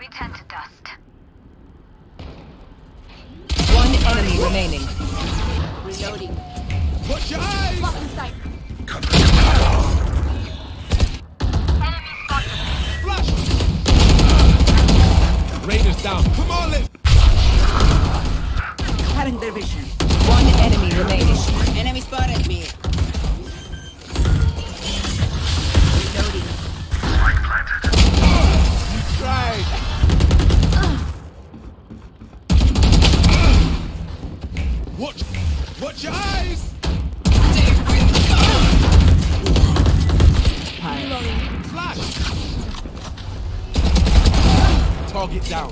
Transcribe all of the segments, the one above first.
turn to dust. One enemy remaining. Reloading. Watch your eyes! Lock in sight. Enemy spotted. Flash! Raiders down. Come on, let's... Cutting their vision. One enemy remaining. Enemy spotted me. Reloading. Right. Watch your eyes! Flash! Target down.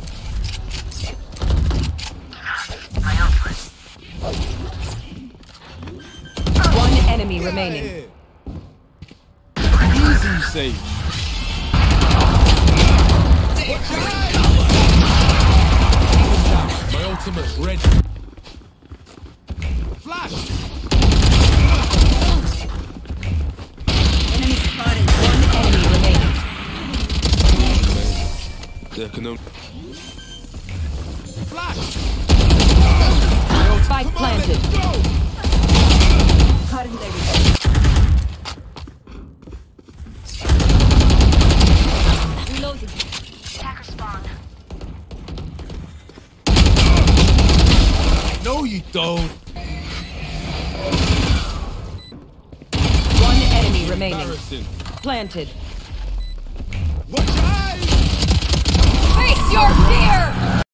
One enemy remaining. Easy save. My ultimate's ready. Flash! Enemy spotted. One enemy remaining. There can only... Flash! Spike planted. Let's go! Cutting their vision. Reloading. Attacker spawn. No, you don't. One enemy remaining. Embarrassing. Planted. Watch your eyes! Face your fear!